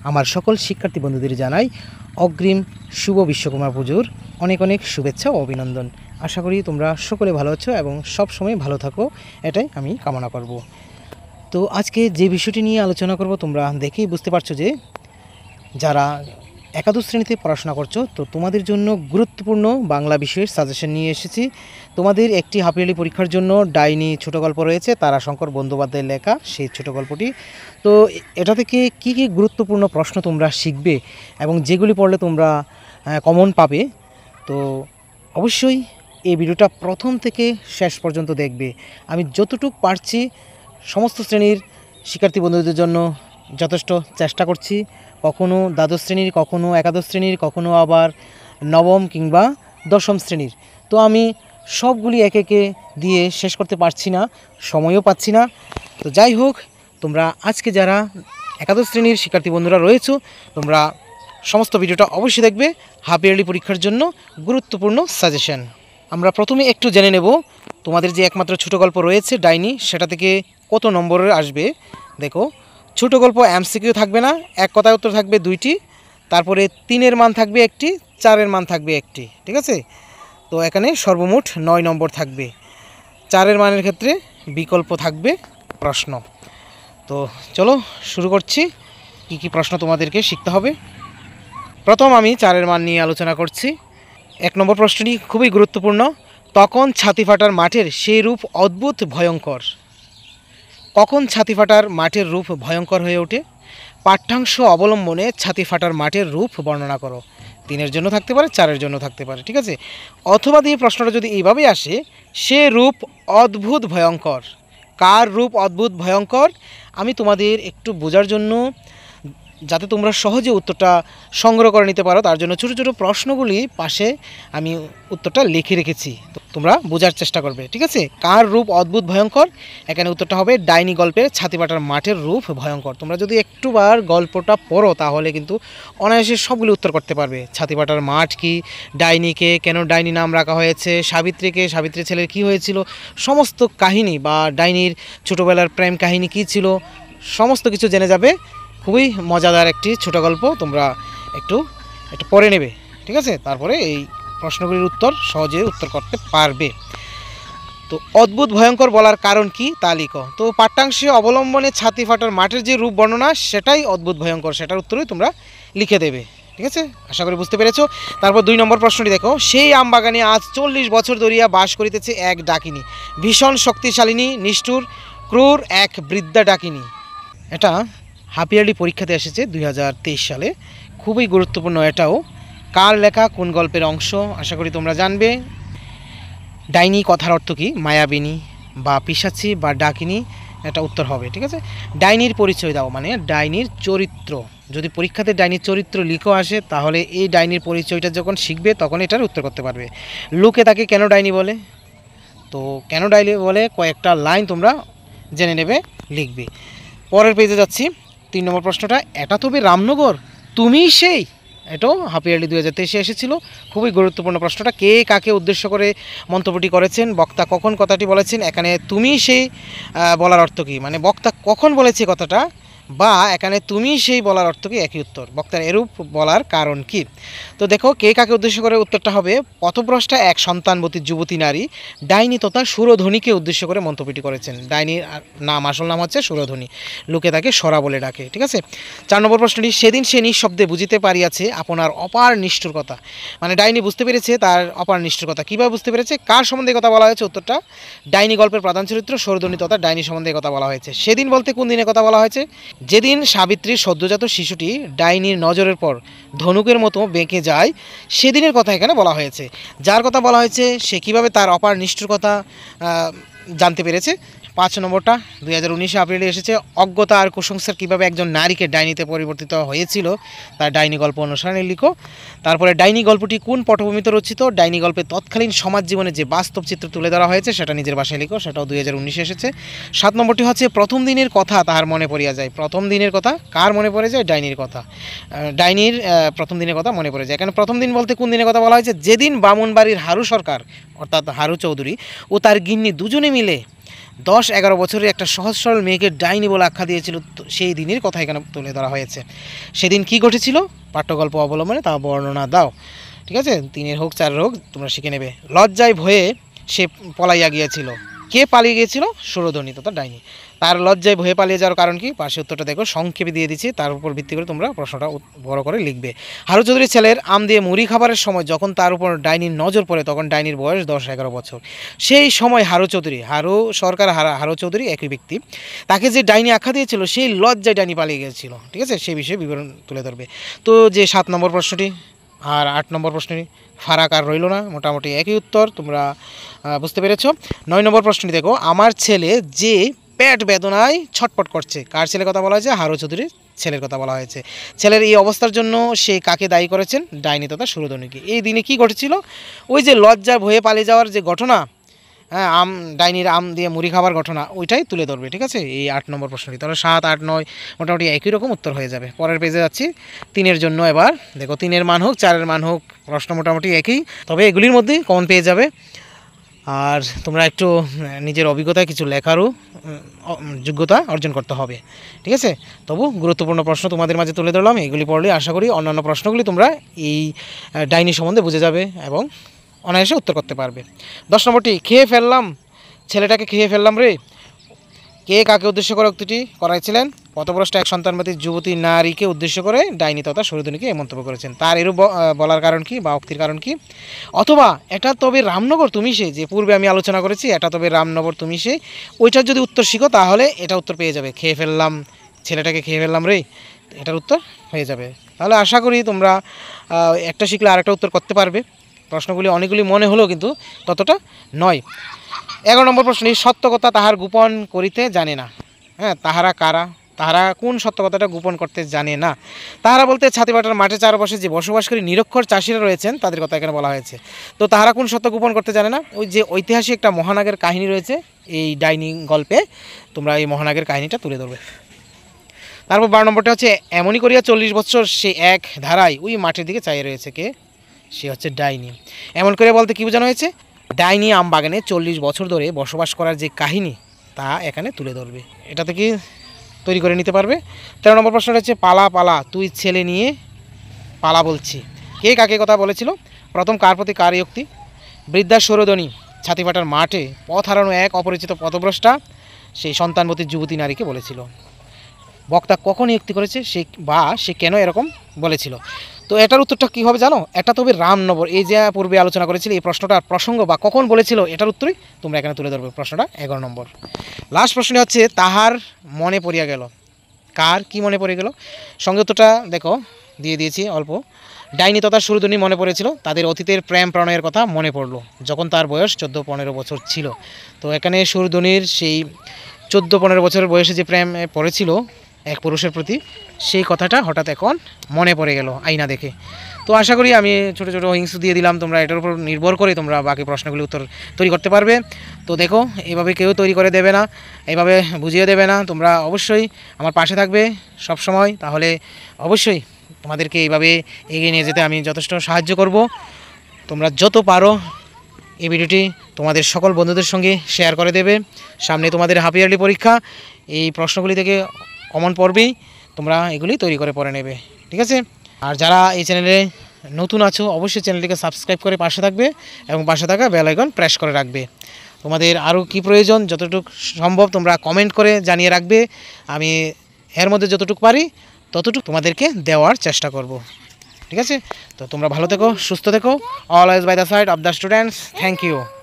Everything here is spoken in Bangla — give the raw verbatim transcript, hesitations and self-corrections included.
আমার সকল শিক্ষার্থী বন্ধুদের জানাই অগ্রিম শুভ বিশ্বকর্মা পুজোর অনেক অনেক শুভেচ্ছা ও অভিনন্দন। আশা করি তোমরা সকলে ভালো আছো এবং সব সময় ভালো থাকো, এটাই আমি কামনা করব। তো আজকে যে বিষয়টি নিয়ে আলোচনা করব তোমরা দেখেই বুঝতে পারছো যে যারা একাদশ শ্রেণীতে পড়াশোনা করছো তো তোমাদের জন্য গুরুত্বপূর্ণ বাংলা বিষয়ের সাজেশন নিয়ে এসেছি। তোমাদের একটি হাফ ইয়ারলি পরীক্ষার জন্য ডাইনি ছোট গল্প রয়েছে, তারাশঙ্কর বন্দ্যোপাধ্যায়ের লেখা সেই ছোট গল্পটি। তো এটা থেকে কি কি গুরুত্বপূর্ণ প্রশ্ন তোমরা শিখবে এবং যেগুলি পড়লে তোমরা কমন পাবে, তো অবশ্যই এই ভিডিওটা প্রথম থেকে শেষ পর্যন্ত দেখবে। আমি যতটুকু পারছি সমস্ত শ্রেণীর শিক্ষার্থী বন্ধুদের জন্য যথেষ্ট চেষ্টা করছি। কখনো দ্বাদশ শ্রেণীর, কখনো একাদশ শ্রেণীর, কখনো আবার নবম কিংবা দশম শ্রেণীর। তো আমি সবগুলি একে একে দিয়ে শেষ করতে পারছি না, সময়ও পাচ্ছি না। তো যাই হোক, তোমরা আজকে যারা একাদশ শ্রেণীর শিক্ষার্থী বন্ধুরা রয়েছো তোমরা সমস্ত ভিডিওটা অবশ্যই দেখবে। হাফ ইয়ারলি পরীক্ষার জন্য গুরুত্বপূর্ণ সাজেশন। আমরা প্রথমে একটু জেনে নেব তোমাদের যে একমাত্র ছোটো গল্প রয়েছে ডাইনি, সেটা থেকে কত নম্বরের আসবে। দেখো, ছোটো গল্প এমসিকিউ থাকবে না, এক কথায় উত্তর থাকবে দুইটি, তারপরে তিনের মান থাকবে একটি, চারের মান থাকবে একটি, ঠিক আছে। তো এখানে সর্বমোট নয় নম্বর থাকবে। চারের মানের ক্ষেত্রে বিকল্প থাকবে প্রশ্ন। তো চলো শুরু করছি, কি কি প্রশ্ন তোমাদেরকে শিখতে হবে। প্রথম আমি চারের মান নিয়ে আলোচনা করছি। এক নম্বর প্রশ্নটি খুবই গুরুত্বপূর্ণ। তখন ছাতি ফাটার মাঠের সেই রূপ অদ্ভুত ভয়ঙ্কর। কখন ছাতি ফাটার মাঠের রূপ ভয়ঙ্কর হয়ে ওঠে? পাঠ্যাংশ অবলম্বনে ছাতি ফাটার মাঠের রূপ বর্ণনা করো। তিনের জন্য থাকতে পারে, চারের জন্য থাকতে পারে, ঠিক আছে। অথবা দিয়ে প্রশ্নটা যদি এইভাবেই আসে, সে রূপ অদ্ভুত ভয়ঙ্কর। কার রূপ অদ্ভুত ভয়ঙ্কর? আমি তোমাদের একটু বোঝার জন্য, যাতে তোমরা সহজে উত্তরটা সংগ্রহ করে নিতে পারো, তার জন্য ছোটো ছোটো প্রশ্নগুলি পাশে আমি উত্তরটা লিখে রেখেছি, তোমরা বোঝার চেষ্টা করবে, ঠিক আছে। কার রূপ অদ্ভুত ভয়ঙ্কর? এখানে উত্তরটা হবে ডাইনি গল্পের ছাতিপাটার মাঠের রূপ ভয়ঙ্কর। তোমরা যদি একটুবার গল্পটা পড়ো তাহলে কিন্তু অনায়াসে সবগুলি উত্তর করতে পারবে। ছাতিপাটার মাঠ কি, ডাইনিকে কেন ডাইনি নাম রাখা হয়েছে, সাবিত্রীকে, সাবিত্রী ছেলের কি হয়েছিল, সমস্ত কাহিনী বা ডাইনির ছোটোবেলার প্রেম কাহিনী কী ছিল, সমস্ত কিছু জেনে যাবে। খুবই মজাদার একটি ছোটো গল্প, তোমরা একটু একটু পড়ে নেবে, ঠিক আছে। তারপরে এই প্রশ্নগুলির উত্তর সহজে উত্তর করতে পারবে। তো অদ্ভুত ভয়ঙ্কর বলার কারণ কি তা লিখো। তো পাঠ্যাংশে অবলম্বনে ছাতি ফাটার মাঠের যে রূপ বর্ণনা সেটাই অদ্ভুত ভয়ঙ্কর, সেটার উত্তরই তোমরা লিখে দেবে, ঠিক আছে। আশা করি বুঝতে পেরেছো। তারপর দুই নম্বর প্রশ্নটি দেখো। সেই আমবাগানে আজ চল্লিশ বছর ধরিয়া বাস করিতেছে এক ডাকিনী, ভীষণ শক্তিশালিনী, নিষ্ঠুর, ক্রূর এক বৃদ্ধা ডাকিনী। এটা হাফ ইয়ারলি পরীক্ষাতে এসেছে দুই হাজার তেইশ সালে, খুবই গুরুত্বপূর্ণ এটাও। কার লেখা, কোন গল্পের অংশ? আশা করি তোমরা জানবে। ডাইনি কথার অর্থ কি? মায়াবিনী বা পিশাচি বা ডাকিনী, এটা উত্তর হবে, ঠিক আছে। ডাইনির পরিচয় দাও, মানে ডাইনির চরিত্র। যদি পরীক্ষাতে ডাইনির চরিত্র লিখো আসে তাহলে এই ডাইনির পরিচয়টা যখন শিখবে তখন এটার উত্তর করতে পারবে। লোকে তাকে কেন ডাইনি বলে? তো কেন ডাইনি বলে কয়েকটা লাইন তোমরা জেনে নেবে, লিখবে। পরের পেজে যাচ্ছি। তিন নম্বর প্রশ্নটা, এটা তবে রামনগর, তুমিই সেই। এটাও হাফ ইয়ারলি দুই হাজার তেইশে এসেছিলো, খুবই গুরুত্বপূর্ণ প্রশ্নটা। কে কাকে উদ্দেশ্য করে মন্তব্যটি করেছেন, বক্তা কখন কথাটি বলেছেন? এখানে তুমিই সেই বলার অর্থ কী, মানে বক্তা কখন বলেছে কথাটা, বা এখানে তুমি সেই বলার অর্থ কি? একই উত্তর। বক্তার এরূপ বলার কারণ কি? তো দেখো, কে কাকে উদ্দেশ্য করে উত্তরটা হবে, পথভ্রষ্টা এক সন্তানবতী যুবতী নারী ডাইনি তথা সুরধ্বনিকে উদ্দেশ্য করে মন্তব্যটি করেছেন। ডাইনির নাম, আসল নাম হচ্ছে সুরধ্বনি, লোকে তাকে সরা বলে ডাকে, ঠিক আছে। চার নম্বর প্রশ্নটি, সেদিন সে নিঃশব্দে বুঝিতে পারিয়াছে আপনার অপার নিষ্ঠুর কথা। মানে ডাইনি বুঝতে পেরেছে তার অপার নিষ্ঠুর কথা। কীভাবে বুঝতে পেরেছে? কার সম্বন্ধে কথা বলা হয়েছে? উত্তরটা ডাইনি গল্পের প্রধান চরিত্র সুরধ্বনি তথা ডাইনি সম্বন্ধে কথা বলা হয়েছে। সেদিন বলতে কোন দিনে কথা বলা হয়েছে? যেদিন সাবিত্রীর সদ্যজাত শিশুটি ডাইনির নজরের পর ধনুকের মতো বেঁকে যায় সেদিনের কথা এখানে বলা হয়েছে। যার কথা বলা হয়েছে সে কীভাবে তার অপার নিষ্ঠুর কথা জানতে পেরেছে? পাঁচ নম্বরটা দুই হাজার উনিশে এপ্রিলে এসেছে। অজ্ঞতা আর কুসংস্কার কীভাবে একজন নারীকে ডাইনিতে পরিবর্তিত হয়েছিল তার ডাইনি গল্প অনুসারে লিখো। তারপরে ডাইনি গল্পটি কোন পটভূমিতে রচিত? ডাইনি গল্পে তৎকালীন সমাজ জীবনে যে বাস্তব চিত্র তুলে ধরা হয়েছে সেটা নিজের ভাষায় লিখো, সেটাও দুই হাজার উনিশে এসেছে। সাত নম্বরটি হচ্ছে প্রথম দিনের কথা তাহার মনে পড়িয়া যায়। প্রথম দিনের কথা কার মনে পড়ে যায়? ডাইনির কথা, ডাইনির প্রথম দিনের কথা মনে পড়ে যায়। এখানে প্রথম দিন বলতে কোন দিনের কথা বলা হয়েছে? যেদিন বামুনবাড়ির হারু সরকার অর্থাৎ হারু চৌধুরী ও তার গিন্নি দুজনে মিলে দশ এগারো বছরের একটা সহজ সরল মেয়েকে ডাইনি বলে আখ্যা দিয়েছিল, সেই দিনের কথা এখানে তুলে ধরা হয়েছে। সেদিন কি ঘটেছিল পাঠ্যগল্প অবলম্বনে তা বর্ণনা দাও। ঠিক আছে, তিনের হোক চারের হোক তোমরা শিখে নেবে। লজ্জায় ভয়ে সে পলাইয়া গিয়েছিল। কে পালিয়ে গিয়েছিল? সুরধনী তথা ডাইনি। তার লজ্জায় ভয়ে পালিয়ে যাওয়ার কারণ কি? পাশে উত্তরটা দেখো, সংক্ষেপে দিয়ে দিচ্ছি, তার উপর ভিত্তি করে তোমরা প্রশ্নটা বড় করে লিখবে। হারু চৌধুরীর ছেলের আম দিয়ে মুড়ি খাবারের সময় যখন তার উপর ডাইনির নজর পড়ে তখন ডাইনির বয়স দশ এগারো বছর। সেই সময় হারু চৌধুরী, হারু সরকার হারু চৌধুরী একই ব্যক্তি, তাকে যে ডাইনি আখ্যা দিয়েছিল সেই লজ্জায় ডাইনি পালিয়ে গিয়েছিল। ঠিক আছে, সেই বিষয়ে বিবরণ তুলে ধরবে। তো যে সাত নম্বর প্রশ্নটি আর আট নম্বর প্রশ্নটি ফারাক আর রইল না, মোটামুটি একই উত্তর, তোমরা বুঝতে পেরেছ। নয় নম্বর প্রশ্নটি দেখো, আমার ছেলে যে পেট বেদনায় ছটপট করছে, কার ছেলের কথা বলা হয়েছে? হারু চৌধুরীর ছেলের কথা বলা হয়েছে। ছেলের এই অবস্থার জন্য সে কাকে দায়ী করেছেন? ডাইনি তথা সুরধনীকে। এই দিনে কি ঘটেছিল? ওই যে লজ্জার ভয়ে পালিয়ে যাওয়ার যে ঘটনা, হ্যাঁ, আম ডাইনির আম দিয়ে মুড়ি খাবার ঘটনা, ওইটাই তুলে ধরবে। ঠিক আছে, এই আট নম্বর প্রশ্নটি। তাহলে সাত আট নয় মোটামুটি একই রকম উত্তর হয়ে যাবে। পরের পেজে যাচ্ছি তিনের জন্য। এবার দেখো, তিনের মান হোক চারের মান হোক প্রশ্ন মোটামুটি একই, তবে এগুলির মধ্যেই কমন পেয়ে যাবে। আর তোমরা একটু নিজের অভিজ্ঞতায় কিছু লেখারও যোগ্যতা অর্জন করতে হবে। ঠিক আছে, তবু গুরুত্বপূর্ণ প্রশ্ন তোমাদের মাঝে তুলে ধরলাম। এগুলি পড়লে আশা করি অন্যান্য প্রশ্নগুলি তোমরা এই ডাইনি সম্বন্ধে বুঝে যাবে এবং অনায়াসে উত্তর করতে পারবে। দশ নম্বরটি, খেয়ে ফেললাম ছেলেটাকে, খেয়ে ফেললাম রে। কে কাকে উদ্দেশ্য করে উক্তিটি করাইছিলেন? পথভ্রষ্ট এক সন্তানবতী যুবতী নারীকে উদ্দেশ্য করে ডাইনি তথা সুরধনীকে এই মন্তব্য করেছেন। তার এরূপ বলার কারণ কি বা উক্তির কারণ কি? অথবা এটা তবে রামনগর তুমি সে, যে পূর্বে আমি আলোচনা করেছি, এটা তবে রামনগর তুমি সে, ওইটার যদি উত্তর শিখো তাহলে এটা উত্তর পেয়ে যাবে। খেয়ে ফেললাম ছেলেটাকে, খেয়ে ফেললাম রে, এটার উত্তর হয়ে যাবে। তাহলে আশা করি তোমরা একটা শিখলে আরেকটা উত্তর করতে পারবে। প্রশ্নগুলি অনেকগুলি মনে হলেও কিন্তু ততটা নয়। এগারো নম্বর প্রশ্ন, সত্য কথা তাহার গোপন করিতে জানে না। হ্যাঁ, তাহারা কারা? তাহারা কোন সত্য কথাটা গোপন করতে জানে না? তাহারা বলতে ছাতিবাটার মাঠে চারপাশে যে বসবাসকারী নিরক্ষর চাষিরা রয়েছেন তাদের কথা এখানে বলা হয়েছে। তো তাহারা কোন সত্য গোপন করতে জানে না? ওই যে ঐতিহাসিক একটা মহানাগের কাহিনী রয়েছে এই ডাইনি গল্পে, তোমরা এই মহানাগের কাহিনীটা তুলে ধরবে। তারপর বারো নম্বরটা হচ্ছে, এমনই করিয়া চল্লিশ বছর সে এক ধারায় ওই মাঠের দিকে চাইয়ে রয়েছে। কে? সে হচ্ছে ডাইনি। এমন করে বলতে কী বোঝানো হয়েছে? ডাইনি আম বাগানে চল্লিশ বছর ধরে বসবাস করার যে কাহিনী তা এখানে তুলে ধরবে। এটা থেকে তৈরি করে নিতে পারবে। তেরো নম্বর প্রশ্নটা হচ্ছে, পালা পালা তুই ছেলে নিয়ে পালা বলছি। কে কাকে কথা বলেছিল? প্রথম কার প্রতি কার উক্তি? বৃদ্ধা সুরধনী ছাতিপাটার মাঠে পথ হারানো এক অপরিচিত পথভ্রষ্টা সেই সন্তানবতী যুবতী নারীকে বলেছিল। বক্তা কখন উক্তি করেছে সে বা সে কেন এরকম বলেছিল? তো এটার উত্তরটা কী হবে জানো? এটা তবে রামনগর, এই যে পূর্বে আলোচনা করেছিল এই প্রশ্নটার প্রসঙ্গ বা কখন বলেছিল এটার উত্তরই তোমরা এখানে তুলে ধরবে। প্রশ্নটা এগারো নম্বর। লাস্ট প্রশ্নটি হচ্ছে, তাহার মনে পড়িয়া গেল। কার কি মনে পড়ে গেল? সঙ্গে উত্তরটা দেখো দিয়ে দিয়েছি অল্প। ডাইনি তথা সুরধনী মনে পড়েছিল, তাদের অতীতের প্রেম প্রণয়ের কথা মনে পড়লো যখন তার বয়স চোদ্দো পনেরো বছর ছিল। তো এখানে সুরধনীর সেই চোদ্দো পনেরো বছরের বয়সে যে প্রেম পড়েছিল এক পুরুষের প্রতি, সেই কথাটা হঠাৎ এখন মনে পড়ে গেল আয়না দেখে। তো আশা করি আমি ছোটো ছোটো হিংস দিয়ে দিলাম, তোমরা এটার উপর নির্ভর করে তোমরা বাকি প্রশ্নগুলি উত্তর তৈরি করতে পারবে। তো দেখো, এভাবে কেউ তৈরি করে দেবে না, এইভাবে বুঝিয়ে দেবে না, তোমরা অবশ্যই আমার পাশে থাকবে সব সময়। তাহলে অবশ্যই তোমাদেরকে এইভাবে এগিয়ে নিয়ে যেতে আমি যথেষ্ট সাহায্য করব। তোমরা যত পারো এই ভিডিওটি তোমাদের সকল বন্ধুদের সঙ্গে শেয়ার করে দেবে। সামনে তোমাদের হাফ ইয়ারলি পরীক্ষা, এই প্রশ্নগুলি থেকে কমন পড়বেই, তোমরা এগুলি তৈরি করে পড়ে নেবে। ঠিক আছে, আর যারা এই চ্যানেলে নতুন আছো অবশ্যই চ্যানেলটিকে সাবস্ক্রাইব করে পাশে থাকবে এবং পাশে থাকা বেল আইকন প্রেস করে রাখবে। তোমাদের আরও কি প্রয়োজন যতটুকু সম্ভব তোমরা কমেন্ট করে জানিয়ে রাখবে, আমি এর মধ্যে যতটুকু পারি ততটুকু তোমাদেরকে দেওয়ার চেষ্টা করব। ঠিক আছে, তো তোমরা ভালো থেকো, সুস্থ থেকো। Always by the side of the students. Thank you.